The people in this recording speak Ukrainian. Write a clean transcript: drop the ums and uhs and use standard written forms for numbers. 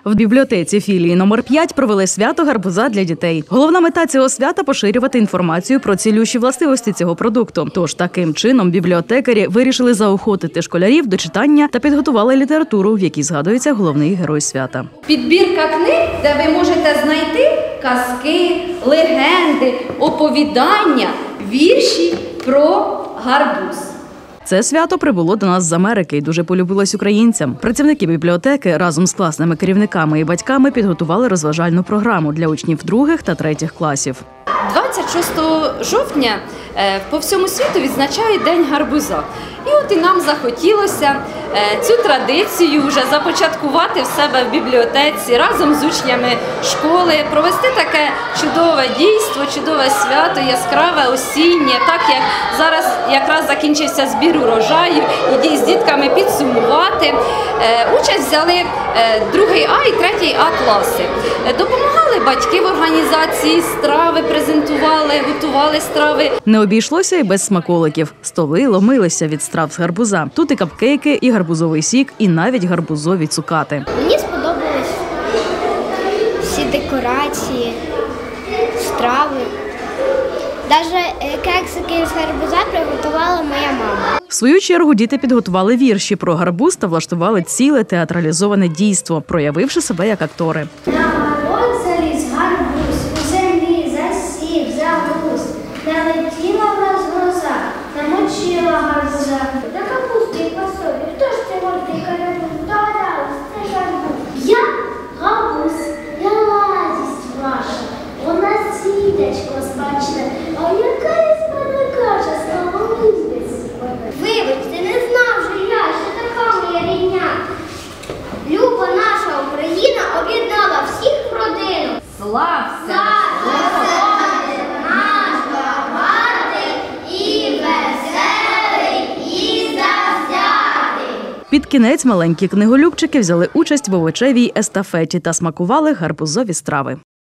В бібліотеці філії номер 5 провели свято гарбуза для дітей. Головна мета цього свята – поширювати інформацію про цілющі властивості цього продукту. Тож таким чином бібліотекарі вирішили заохотити школярів до читання та підготували літературу, в якій згадується головний герой свята. Підбірка книг, де ви можете знайти казки, легенди, оповідання, вірші про гарбуз. Це свято прибуло до нас з Америки і дуже полюбилось українцям. Працівники бібліотеки разом з класними керівниками і батьками підготували розважальну програму для учнів 2 та 3 класів. 26 жовтня по всьому світу відзначають День гарбуза. І от і нам захотілося цю традицію вже започаткувати в себе в бібліотеці разом з учнями школи, провести таке чудове дійство, чудове свято, яскраве, осіннє, так як зараз якраз закінчився збір урожаю, і з дітками підсумувати. Участь взяли 2 А і 3 А класи. Допомагали батьки в організації, страви презентували, готували страви. Не обійшлося і без смаколиків. Столи ломилися від страв з гарбуза. Тут і капкейки, і гарбузовий сік, і навіть гарбузові цукати. Мені сподобались всі декорації, страви. Навіть кексики з гарбуза приготувала моя мама. В свою чергу діти підготували вірші про гарбуз та влаштували ціле театралізоване дійство, проявивши себе як актори. На город заліз гарбуз, у землі засів, загруз. Налетіла враз гроза, намочила гарбуза. На капусті і фасолі, хто ж це гордий карабуз? Догадалась, це ж гарбуз. Я гарбуз, я радість ваша, вона світечко смачне, а яка із мене каша, славолюбець. Вибачте, не знав же я, що така моя рідня. Люба наша Україна об'єднала всіх в родину. Слався! Наш багатий і веселий, і завзятий. Під кінець маленькі книголюбчики взяли участь в овочевій естафеті та смакували гарбузові страви.